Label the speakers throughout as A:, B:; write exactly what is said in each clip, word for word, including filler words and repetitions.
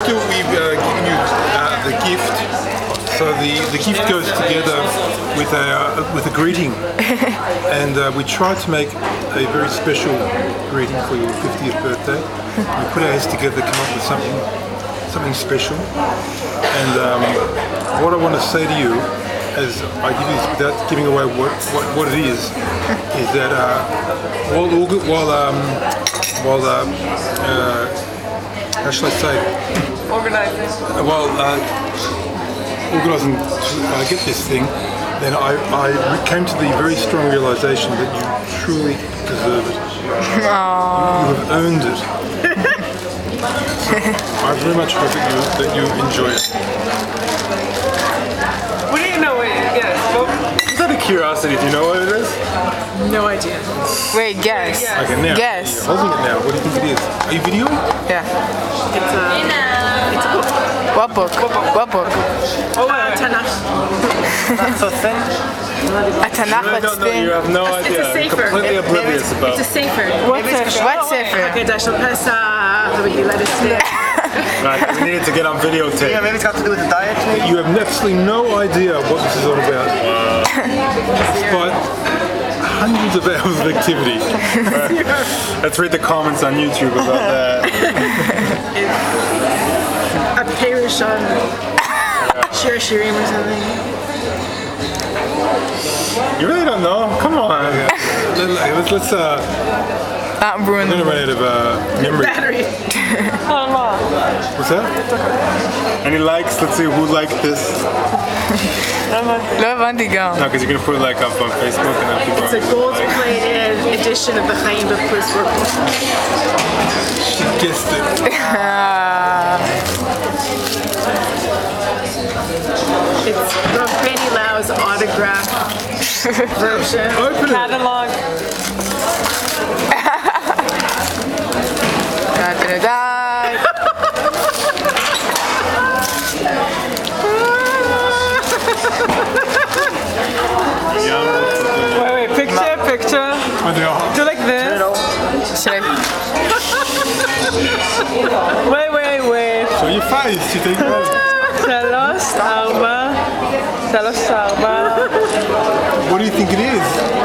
A: after we've uh, given you uh, the gift, so the, the gift goes together with a uh, with a greeting, and uh, we tried to make a very special greeting for your fiftieth birthday. We put our heads together to come up with something something special. And um, what I want to say to you, as I give you this without giving away what, what, what it is, is that uh, while while um, while uh, uh, how shall I say?
B: Organizing.
A: While uh, organising to uh, get this thing, then I, I came to the very strong realisation that you truly deserve it.
B: Aww.
A: You have earned it. So I very much hope that you that you enjoy it.
B: What do you know what it is?
A: Just out of curiosity, do you know what it is?
B: No idea. Wait, guess.
A: Okay, now.
B: Guess.
A: You're holding it now. What do you think it is? Are you videoing?
B: Yeah. It's a, it's a book. What book? What book? Oh, uh, Tanakh.
C: Not so thin.
B: A Tanakh
A: I
B: that's
A: don't know. You
B: thin.
A: have no
D: It's
A: idea.
D: a
A: You're
D: safer.
A: completely
D: It-
A: oblivious about.
D: It's a safer.
B: What's Sefer? What's Sefer?
D: Hakadosh Pesach, we let it stay.
A: Right, we needed to get on videotape.
C: Yeah, maybe it's got to do with the diet.
A: You have absolutely no idea what this is all about. Despite hundreds of hours of activity. Let's read the comments on YouTube about that.
D: A parish on Shir Shirim or something.
A: You really don't know? Come on. Let's, let's uh,
B: Not ruin
A: I'm
B: the
A: gonna run out of uh, memory.
D: Battery.
A: What's that? Any likes? Let's see who liked this.
B: Love on the
A: No,
B: gum.
A: because you're gonna put it like up on Facebook and then people
D: It's a
A: are like,
D: gold-plated edition of the Chaim B'Plis workbook.
A: she guessed it.
D: It's Rav Penny Lau's autograph version.
A: Open it.
B: Catalog. Da, da, da. Wait, wait, picture, picture.
A: But they are-
B: Do like this. Should I? Wait, wait, wait.
A: Show your face. You think?
B: שלוש, ארבע. שלוש, ארבע.
A: What do you think it is?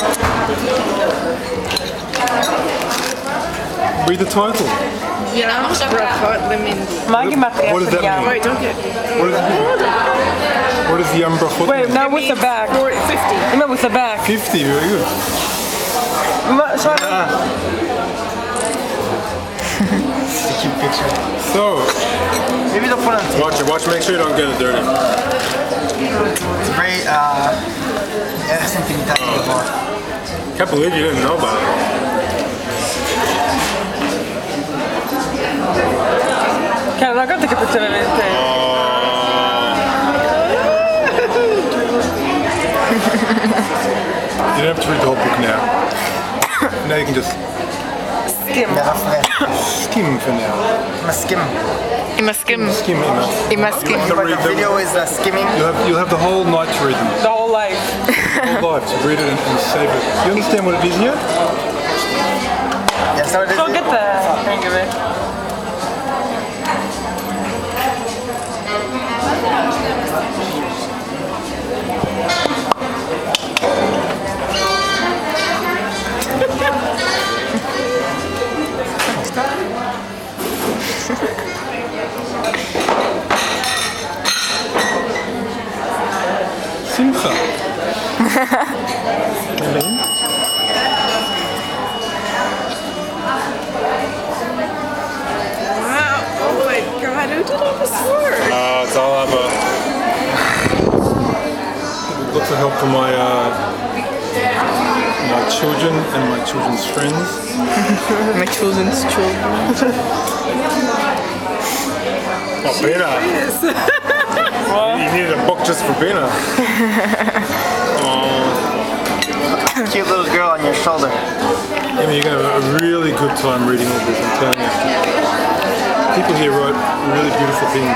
A: Read the title.
D: Brachot Lemindi.
B: מה הגימטריה
A: What does
B: של
A: that
B: ים?
A: mean?
D: Wait, don't get
A: What is What is the Yom Brachot?
B: Wait, now with the back.
D: four fifty.
B: No, with the back.
A: fifty, very good.
B: Ma- sorry.
A: Sticky picture. So,
C: Maybe they'll put on tape.
A: watch it, watch, make sure you don't get it dirty.
C: It's very, uh, yeah, something that before.
A: Can't believe you didn't know about it.
B: כן, לא גם תקפל באמת.
A: You don't have to read the whole book now. Now you can just
B: סכים.
A: skim for now.
C: Skim.
B: עם הסכים.
A: Skim enough.
B: עם הסכים.
A: You
C: But
A: read
C: the
A: them.
C: video is uh, skimming.
A: You'll have, you'll have the whole night to read them.
B: The whole life.
A: The whole life to read it and, and save it. You understand what it is yet?
C: Yeah, so it is.
B: Go get the hang of it.
A: Simcha.
D: Wow. Oh my God. Who did all this work?
A: Uh, it's all about lots of help from my uh, my children and my children's friends.
B: My children's children.
A: Oh, Bina. You needed a book just for Bina.
C: Cute little girl on your shoulder.
A: I mean, you're going to have a really good time reading all this, I'm telling you. People here wrote really beautiful things.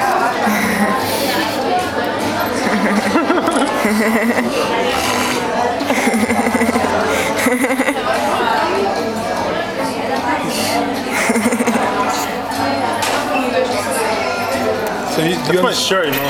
A: So you,
E: That's
A: you
E: my shirt, no.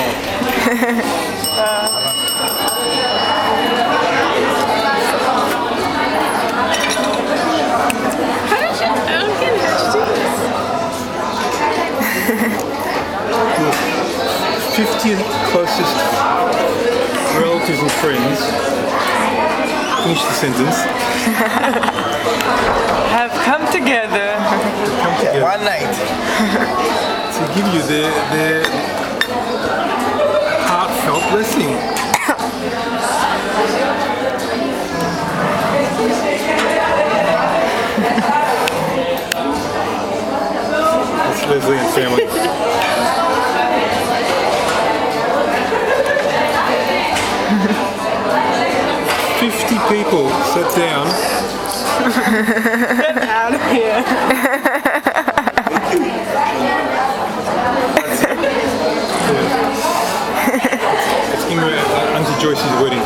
A: fifty closest relatives and friends. Finish the sentence.
F: Have come together.
A: Come together
C: One night.
A: to give you their their heartfelt blessing. That's Leslie and family. Fifty people sat down.
F: Out of here.
A: It's in uh, Auntie Joyce's wedding.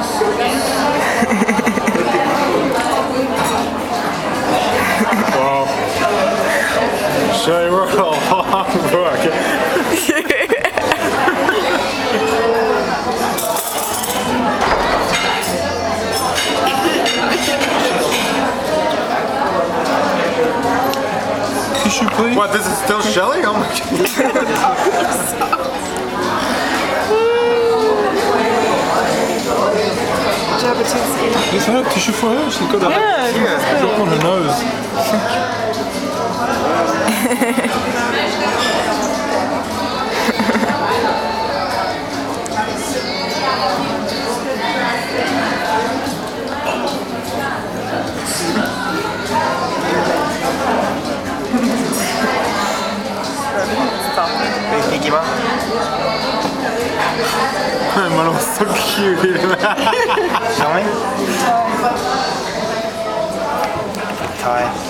E: Wow. Shay, we're all hard work.
A: Tissue, please.
E: What, this is still Shelly? Oh my god.
A: Let's have tissue for her. She's got a
F: Yeah,
A: drop on her nose.
C: Thank you, Mom.
E: Man, was so cute.
C: Show me. Tie.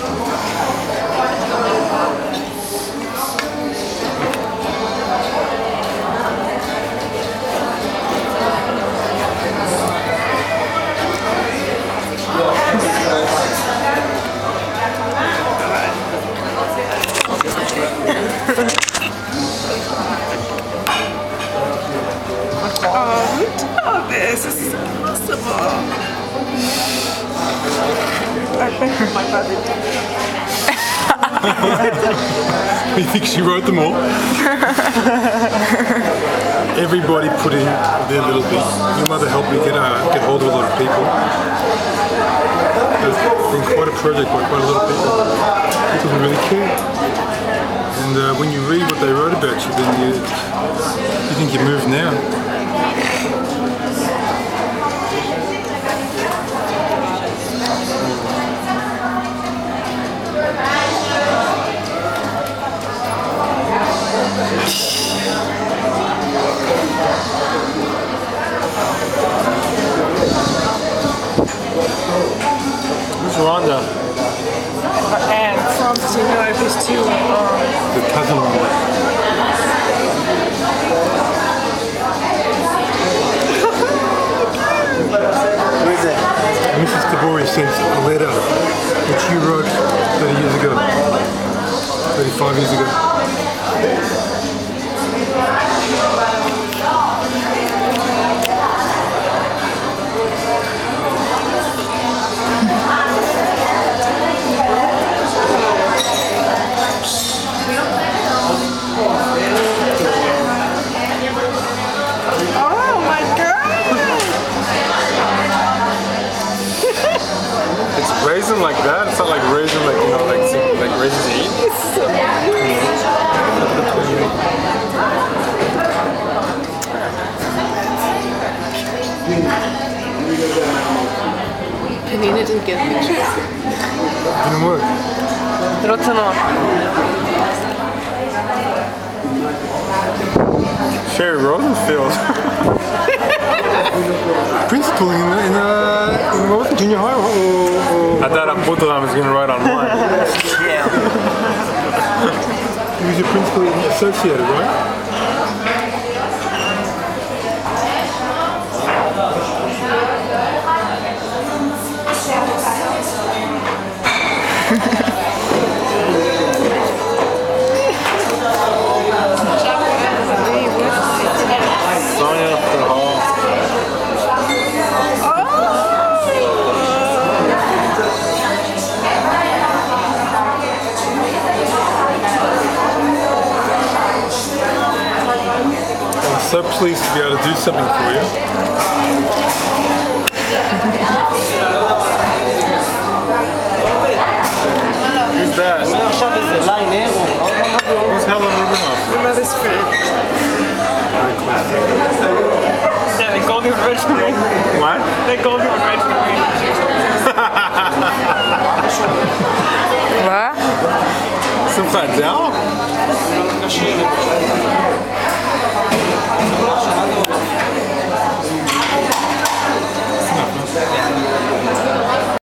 F: Oh, this is impossible. I think my brother
A: You think she wrote them all? Everybody put in their little bit. Your mother helped me get uh, get hold of a lot of people. It's been quite a project by quite a lot of people. People who really care. And uh, when you read what they wrote about you, then you, you think you moved now.
E: Who's Rhonda?
F: and from to know if it's too um,
A: The cousin one.
C: Who is it?
A: Missus Tabori sent a letter which you wrote thirty years ago, thirty-five years ago.
F: oh my god.
E: It's raisin like that? It's not like raisin like, you know, like some- like raisins you eat?
B: Panina didn't get pictures.
A: Didn't work.
F: Rotono.
E: Sherry Rosenfield.
A: Principal in, in, uh, in what was it, junior high or, or
E: I thought Abudram was gonna write on mine.
C: Yeah.
A: he was your principal associated, right? so pleased to be able to do something for you.
E: Who's that? Who's Helen Rubinoff?
F: My mother's friend. Yeah, they called him originally.
E: What?
F: They called him originally.
B: Wat?
E: Is upside down?